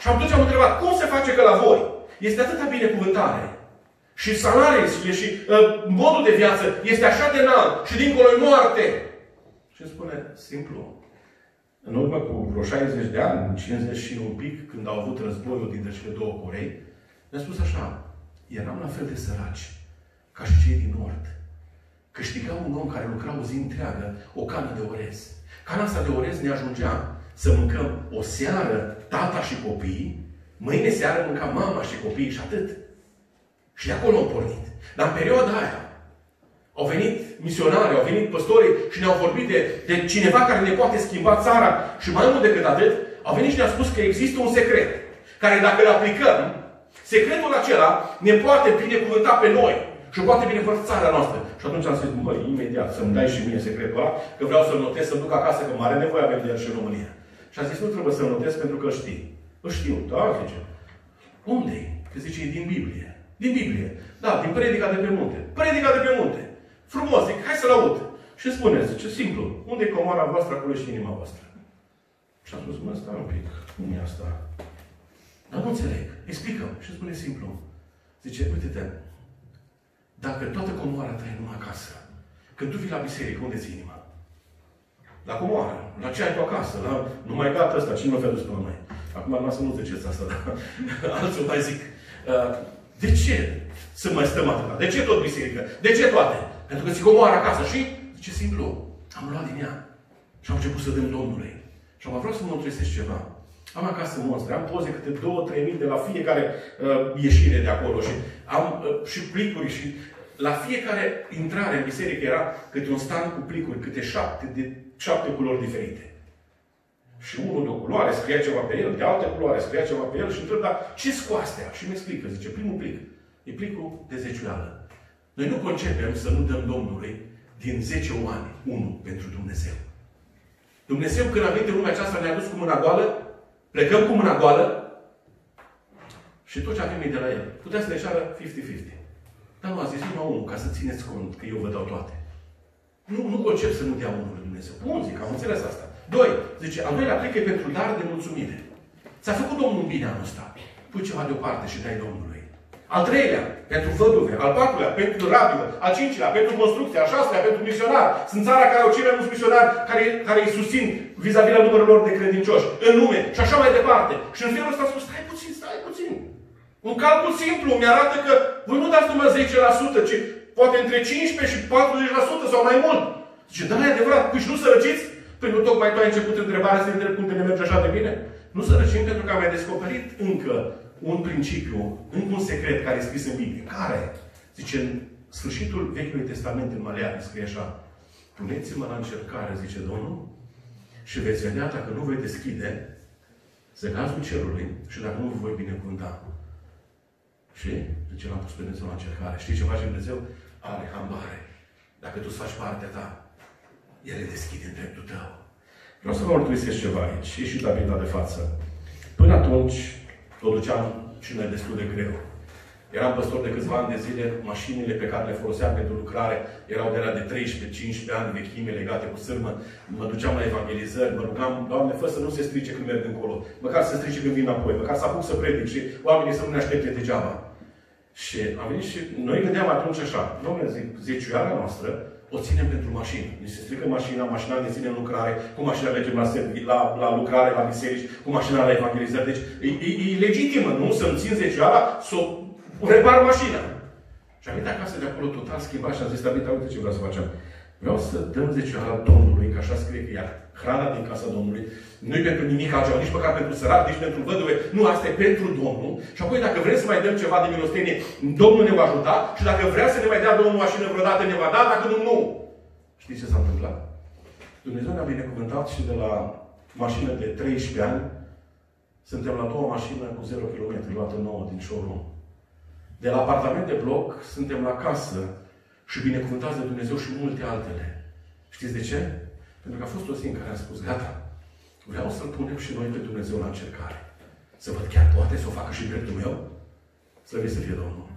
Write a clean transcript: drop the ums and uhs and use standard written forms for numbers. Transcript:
Și atunci am întrebat, cum se face că la voi este atâta binecuvântare? Și salariile și modul de viață este așa de înalt și dincolo e moarte. Și îmi spune, simplu. În urmă cu vreo 60 de ani, 50 și un pic, când au avut războiul dintre cele două Corei, mi-a spus așa, eram la fel de săraci ca și cei din Nord. Câștiga un om care lucra o zi întreagă o cană de orez. Cana asta de orez ne ajungea să mâncăm o seară tata și copiii, mâine seară mâncam mama și copiii și atât. Și de acolo au pornit. Dar în perioada aia au venit misionari, au venit păstorii și ne-au vorbit de cineva care ne poate schimba țara și mai mult decât atât, au venit și ne-au spus că există un secret care dacă îl aplicăm, secretul acela ne poate binecuvânta pe noi și poate binecuvânta țara noastră. Și atunci am zis, măi, imediat să-mi dai și mie secretul ăla, că vreau să-l notez, să-l duc acasă, că mare nevoie avem de el și în România. Și am zis, nu trebuie să-l notez pentru că îl știi. Îl știu, da, zice. Unde-i? Că zice, e din Biblie. Din Biblie. Da, din Predica de pe munte. Predica de pe munte. Frumos, zic, hai să-l aud. Și spuneți, zice, simplu, unde e comoara voastră, acolo și inima voastră. Și am spus, mă, stai un pic, cum e asta? Dar nu înțeleg. Explică. Și spune simplu. Zice, uite-te, dacă toată comoara ta e numai acasă, când tu vii la biserică, unde ți inima? La comoară. La ce ai tu acasă? La... Nu mai gata ăsta. Cine nu fi adus până mai? Acum nu să nu ziceți asta, dar alții mai zic. De ce să mai stăm atâta? De ce tot biserică? De ce toate? Pentru că ți comoară acasă și, zice simplu, am luat din ea. Și am început să dăm Domnului. Și am vreau să mă întresesc ceva. Am acasă monstre, am poze câte 2-3 mii de la fiecare ieșire de acolo și am și plicuri și la fiecare intrare în biserică era câte un stand cu plicuri, câte 7 culori diferite. Și unul de o culoare scria ceva pe el, de altă culoare scria ceva pe el și întreb, dar ce cu astea? Și mi explică, zice, primul plic e plicul de zeciuială. Noi nu concepem să nu dăm Domnului din 10 ani, unul pentru Dumnezeu. Dumnezeu când a venit în lumea aceasta ne-a dus cu mâna goală, plecăm cu mâna goală și tot ce avem e de la El. Putea să ne ceară 50-50. Dar nu a zis numai unul, ca să țineți cont că eu vă dau toate. Nu concep să nu dea unul lui Dumnezeu. Bun, zic, am înțeles asta. 2. Zice, al doilea plic e pentru dar de mulțumire. Ți-a făcut Domnul bine anul ăsta. Pui ceva deoparte și dai Domnului. Al treilea, pentru văduve. Al patrulea, pentru radio. Al cincilea, pentru construcție. Al șaselea, pentru misionar. Sunt țara care au cei mai mulți misionari care îi susțin vis-a-vis la numărul lor de credincioși. În lume. Și așa mai departe. Și în felul ăsta spus, stai puțin. Un calcul simplu mi-arată că voi nu dați numai 10%, ci poate între 15 și 40% sau mai mult. Zice, da, e adevărat. Păi și nu sărăciți? Păi nu tocmai tu ai început întrebarea să ne întreb cum te ne merge așa de bine? Nu sărăcim pentru că am mai descoperit încă un principiu, încă un secret care e scris în Biblie. Care? Zice, în sfârșitul Vechiului Testament, în Maleachi, scrie așa, puneți-mă la încercare, zice Domnul, și veți vedea dacă nu voi deschide zăgazul cerului și dacă nu vă voi binecuvânta. Și, zice, l-am pus pe Dumnezeu la încercare. Știi ce face Dumnezeu? Are hambare. Dacă tu îți faci partea ta, El le deschide în dreptul tău. Vreau să vă mărturisesc ceva aici. E și tabeta de față. Până atunci, o duceam și noi destul de greu. Eram păstor de câțiva ani de zile, mașinile pe care le foloseam pentru lucrare erau de la de 13-15 ani vechime legate cu sârmă. Mă duceam la evangelizări, mă rugam, Doamne, fă să nu se strice când merg încolo. Măcar să strice când vin înapoi, măcar să apuc să predic și oamenii să nu ne aștepte degeaba. Și am venit și noi gândeam atunci așa, Doamne, zic, zeciuiala noastră o ținem pentru mașină. Ni se strică mașina ne ține în lucrare, cu mașina mergem la lucrare, la biserici, cu mașina la evangelizări. Deci e legitimă, nu? Să-mi țin zeciuiala, să o repar mașina. Și am venit acasă de acolo total schimbat și am zis, Tabita, uite ce vreau să facem. Vreau să dăm zeciuiala Domnului, că așa scrie că ea hrana din casa Domnului. Nu-i pentru nimic altceva, nici măcar pentru sărac, nici pentru văduve. Nu, asta e pentru Domnul. Și apoi dacă vrem să mai dăm ceva de milostenie, Domnul ne va ajuta. Și dacă vrea să ne mai dea Domnul mașină vreodată, ne va da, dacă nu. Știți ce s-a întâmplat? Dumnezeu ne-a binecuvântat și de la mașină de 13 ani, suntem la 2 mașină cu 0 km, luată nouă din showroom. De la apartament de bloc, suntem la casă și binecuvântați de Dumnezeu și multe altele. Știți de ce? Pentru că a fost o zi în care am spus, gata, vreau să-L punem și noi pe Dumnezeu la încercare. Să văd chiar poate să o facă și dreptul meu. Slăvit să fie Domnul.